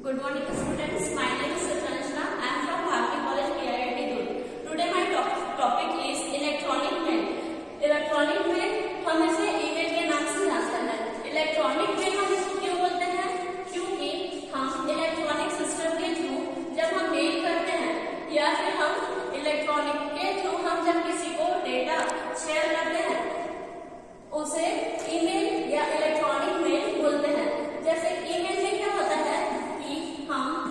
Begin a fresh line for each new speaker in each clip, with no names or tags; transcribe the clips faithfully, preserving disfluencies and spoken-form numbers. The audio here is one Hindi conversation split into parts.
Good morning, students. My name is Satyanjana. I am from Bharati College, P I I T Durg. Today my top, topic is electronic mail. Electronic mail हम इसे ईमेल के नाम से जानते हैं. इलेक्ट्रॉनिक मेल हम इसको क्यों बोलते हैं? क्योंकि हम इलेक्ट्रॉनिक सिस्टम के थ्रू जब हम मेल करते हैं या फिर हम इलेक्ट्रॉनिक के थ्रू हम जब किसी को डेटा शेयर करते हैं उसे ईमेल या इलेक्ट्रॉनिक मेल बोलते हैं. जैसे ईमेल में क्या होता है कि हम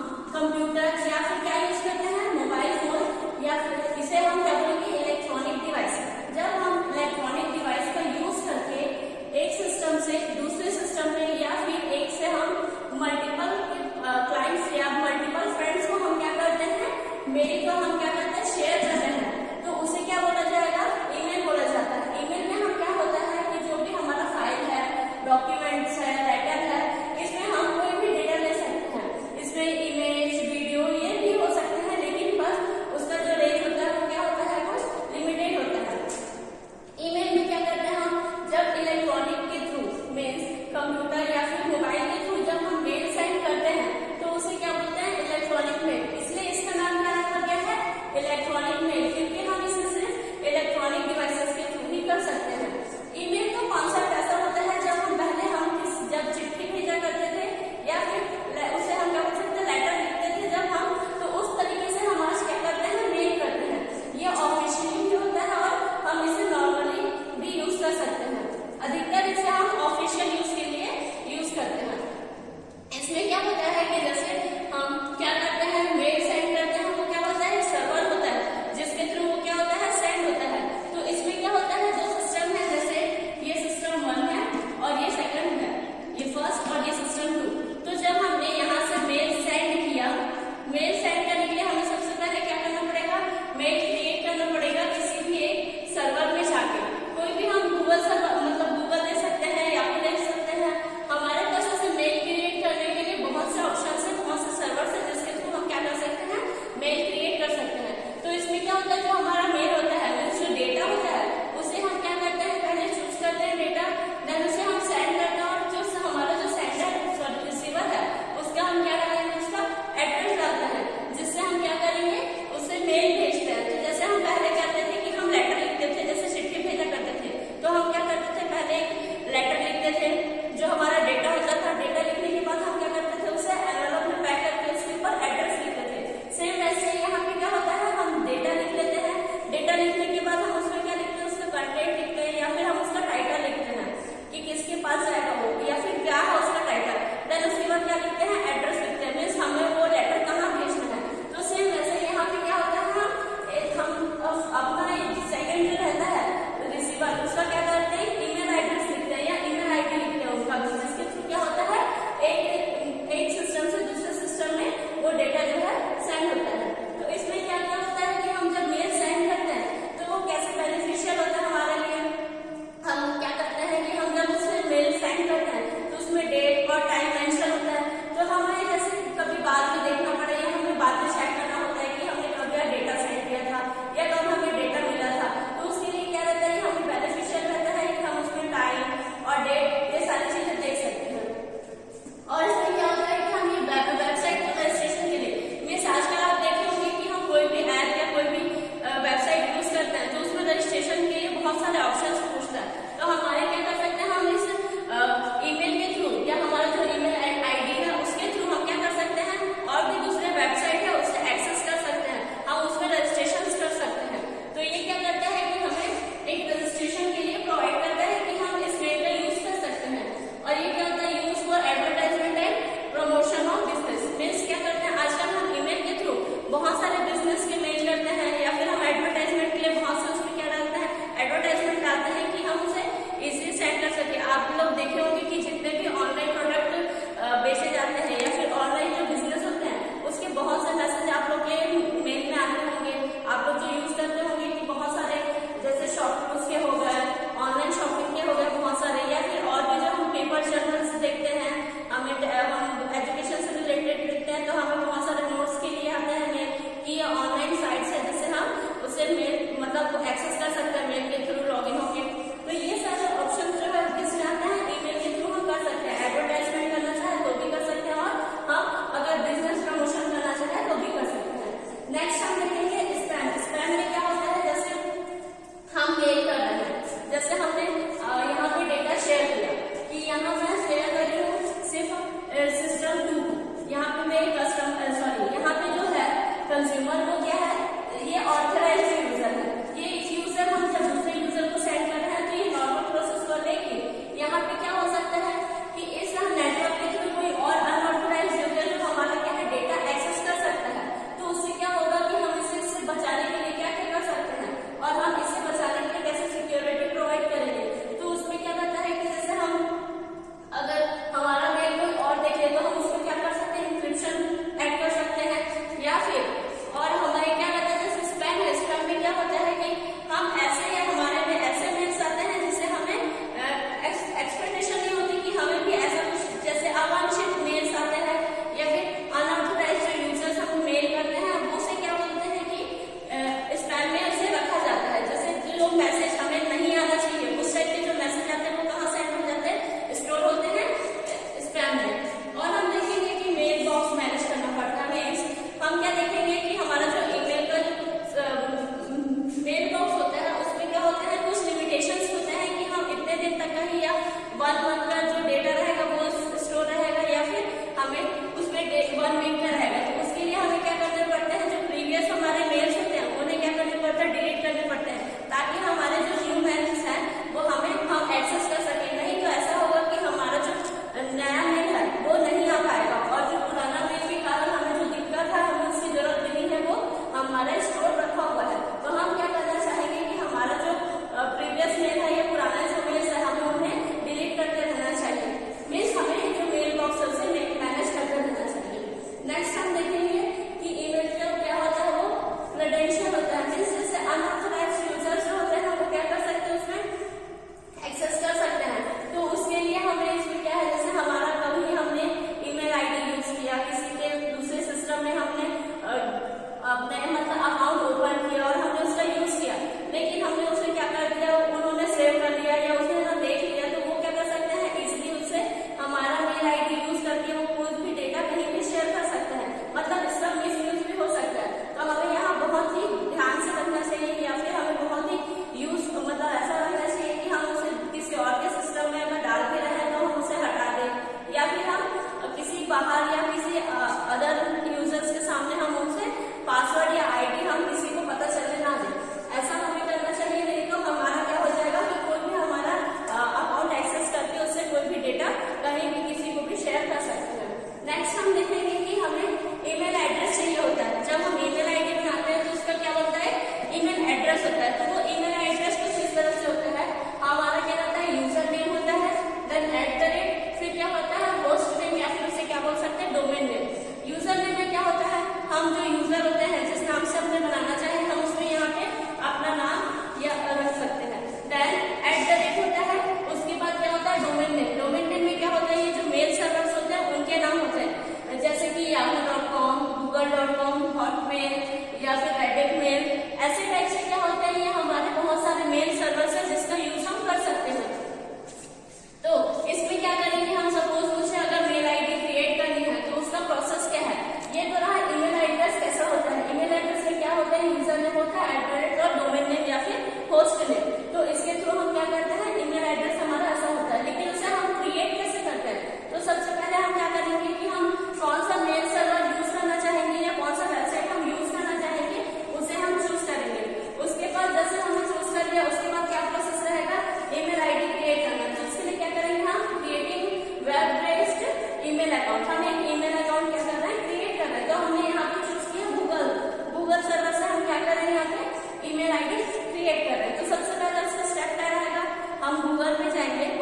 देखेंगे कि हमें ईमेल एड्रेस चाहिए होता है। जब हम ईमेल आईडी बनाते हैं तो उसका क्या होता है, ईमेल एड्रेस होता है। तो वो ईमेल एड्रेस कुछ इस तरह से होता है, हमारा क्या रहता है, यूजर नेम होता है, देन एट द रेट, फिर क्या होता है होस्ट नेम या फिर उसे क्या बोल सकते हैं, डोमेन नेम। यूजर नेम में क्या होता है, हम जो यूजर होते हैं जिस नाम से हमने बनाना चाहे हम उसमें यहाँ पे अपना नाम या रख सकते हैं। देन एट द रेट होता है, उसके बाद क्या होता है डोमेन नेम। डोमेन नेम में क्या होता है, ये जो मेल सर्वर्स होते हैं उनके नाम होते हैं, जैसे कि Yahoo dot com, Google dot com, Hotmail या फिर रेडिट मेल, ऐसे टाइप से क्या होता है, ये हमारे बहुत सारे मेल सर्वर्स है जिसका यूज हम कर सकते हैं। तो इसमें क्या करेंगे हम, सपोज मुझे अगर मेल आईडी क्रिएट करनी है तो उसका प्रोसेस क्या है, ये तो रहा ईमेल एड्रेस कैसा होता है। ईमेल एड्रेस में क्या होता है, यूजर नेम होता है, एट द रेट और डोमेन नेम या फिर होस्ट नेम। तो इसके थ्रू हम क्या करते हैं, ईमेल एड्रेस हमारा ऐसा होता है। लेकिन उसे हम क्रिएट कैसे करते हैं, तो सबसे पहले हम क्या करेंगे कि हम कौन सा मेल सर्वर यूज करना चाहेंगे या कौन सा वेबसाइट हम यूज करना चाहेंगे उसे हम चूज करेंगे। उसके बाद जैसे हमने चूज कर लिया उसके बाद क्या प्रोसेस रहेगा, ईमेल आईडी क्रिएट करना। तो उसके लिए क्या करेंगे हम, creating web based email account. हम एक ईमेल अकाउंट क्या कर रहे हैं, क्रिएट कर रहे हैं। तो हमने यहाँ पे चूज किया गूगल, गूगल सर्वर से हम क्या कर रहे हैं, यहाँ पे ईमेल आईडी क्रिएट कर रहे हैं। तो सबसे पहले उसका स्टेप क्या रहेगा, हम गूगल में जाएंगे,